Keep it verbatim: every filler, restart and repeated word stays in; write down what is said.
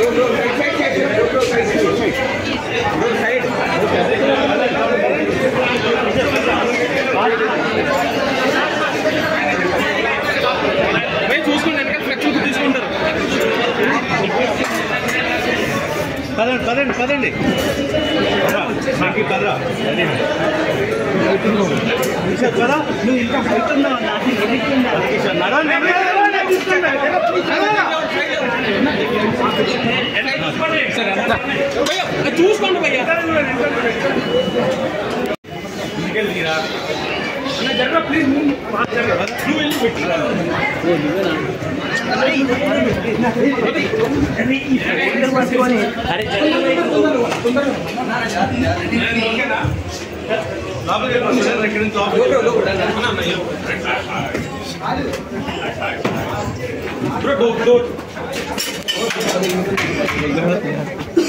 చూసుకోండి ఫ్లెక్స్ తీసుకుంటారు. పదండి పదండి పదండి నాకు పదరా పదా నువ్వు ఇంకా హైట్ ఉన్నావు చూసుకోండి భయ్యా జరగ ప్లీజ్ నువ్వు వెళ్ళి పెట్టి బ్రో